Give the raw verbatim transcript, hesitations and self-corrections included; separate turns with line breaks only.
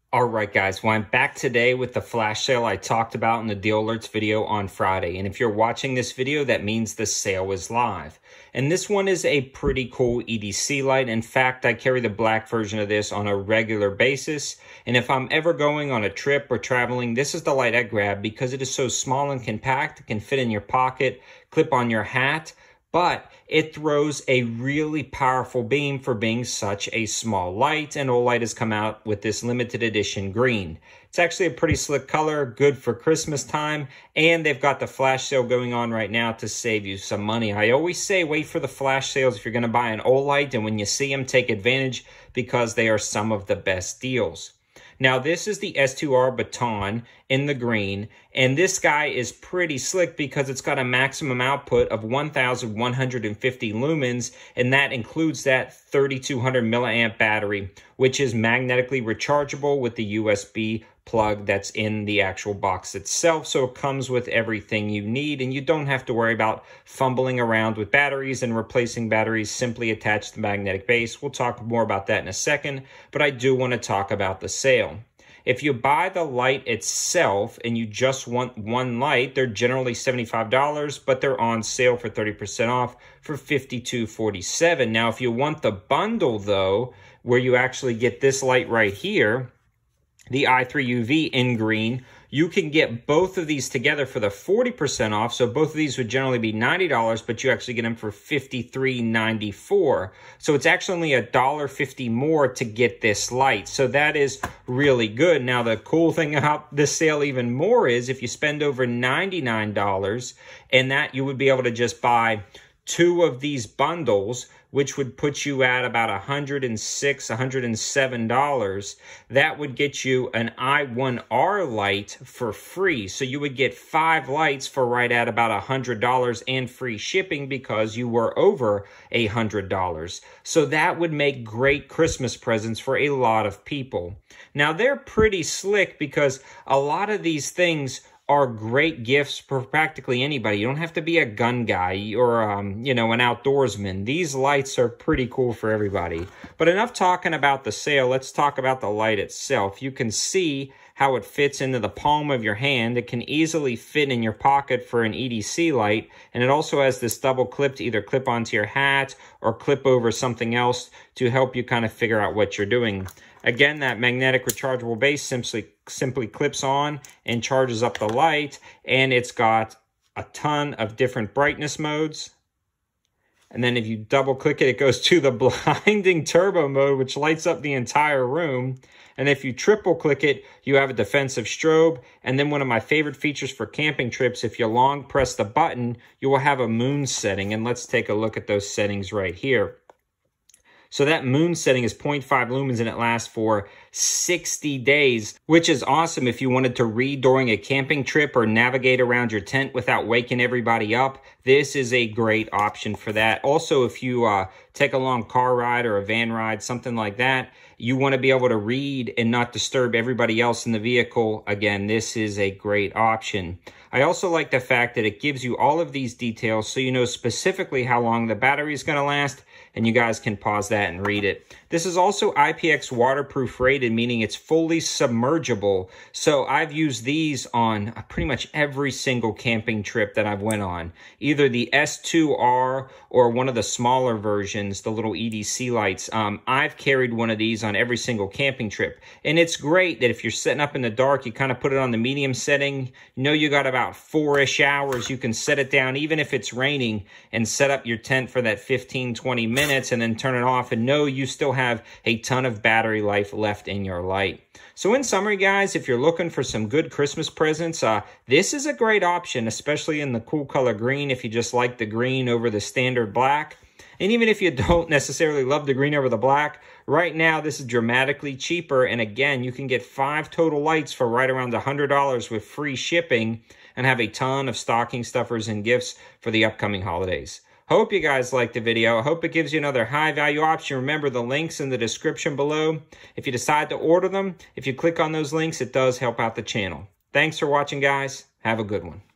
All right, guys, well, I'm back today with the flash sale I talked about in the Deal Alerts video on Friday. And if you're watching this video, that means the sale is live. And this one is a pretty cool E D C light. In fact, I carry the black version of this on a regular basis. And if I'm ever going on a trip or traveling, this is the light I grab because it is so small and compact. It can fit in your pocket, clip on your hat. But it throws a really powerful beam for being such a small light, and Olight has come out with this limited edition green. It's actually a pretty slick color, good for Christmas time, and they've got the flash sale going on right now to save you some money. I always say wait for the flash sales if you're going to buy an Olight, and when you see them, take advantage because they are some of the best deals. Now, this is the S two R Baton in the green, and this guy is pretty slick because it's got a maximum output of one thousand one hundred fifty lumens, and that includes that thirty-two hundred milliamp battery, which is magnetically rechargeable with the U S B plug that's in the actual box itself. So it comes with everything you need, and you don't have to worry about fumbling around with batteries and replacing batteries. Simply attach the magnetic base. We'll talk more about that in a second, but I do want to talk about the sale. If you buy the light itself and you just want one light, they're generally seventy-five dollars, but they're on sale for thirty percent off for fifty-two forty-seven. Now, if you want the bundle, though, where you actually get this light right here, the I three U V in green, you can get both of these together for the forty percent off. So both of these would generally be ninety dollars, but you actually get them for fifty-three ninety-four. So it's actually only a dollar fifty more to get this light. So that is really good. Now, the cool thing about this sale even more is if you spend over ninety-nine dollars, and that you would be able to just buy two of these bundles, which would put you at about one hundred six dollars, one hundred seven dollars. That would get you an I one R light for free. So you would get five lights for right at about one hundred dollars and free shipping because you were over one hundred dollars. So that would make great Christmas presents for a lot of people. Now, they're pretty slick because a lot of these things are great gifts for practically anybody. You don't have to be a gun guy or, um, you know, an outdoorsman. These lights are pretty cool for everybody. But enough talking about the sale. Let's talk about the light itself. You can see how it fits into the palm of your hand. It can easily fit in your pocket for an E D C light. And it also has this double clip to either clip onto your hat or clip over something else to help you kind of figure out what you're doing. Again, that magnetic rechargeable base simply, simply clips on and charges up the light, and it's got a ton of different brightness modes. And then if you double click it, it goes to the blinding turbo mode, which lights up the entire room. And if you triple click it, you have a defensive strobe. And then one of my favorite features for camping trips, if you long press the button, you will have a moon setting. And let's take a look at those settings right here. So that moon setting is zero point five lumens and it lasts for sixty days, which is awesome if you wanted to read during a camping trip or navigate around your tent without waking everybody up. This is a great option for that. Also, if you uh, take a long car ride or a van ride, something like that, you want to be able to read and not disturb everybody else in the vehicle. Again, this is a great option. I also like the fact that it gives you all of these details so you know specifically how long the battery is going to last, and you guys can pause that and read it. This is also I P X waterproof rated, meaning it's fully submergible. So I've used these on pretty much every single camping trip that I've went on. Either the S two R or one of the smaller versions, the little E D C lights. Um, I've carried one of these on every single camping trip. And it's great that if you're setting up in the dark, you kind of put it on the medium setting. You know you got about four-ish hours. You can set it down even if it's raining and set up your tent for that fifteen, twenty minutes and then turn it off and know you still have a ton of battery life left in your light. So in summary, guys, if you're looking for some good Christmas presents, uh, this is a great option, especially in the cool color green if you just like the green over the standard black. And even if you don't necessarily love the green over the black, right now this is dramatically cheaper. And again, you can get five total lights for right around one hundred dollars with free shipping and have a ton of stocking stuffers and gifts for the upcoming holidays. Hope you guys liked the video. I hope it gives you another high value option. Remember the links in the description below. If you decide to order them, if you click on those links, it does help out the channel. Thanks for watching, guys. Have a good one.